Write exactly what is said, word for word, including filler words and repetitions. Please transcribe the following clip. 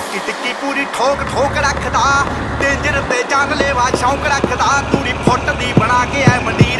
टिक्की टिक्की पूरी ठोक ठोक रखदा डेंजर ते जानलेवा शौक रखदा तूड़ी फुट दी बना के ऐ मंडीर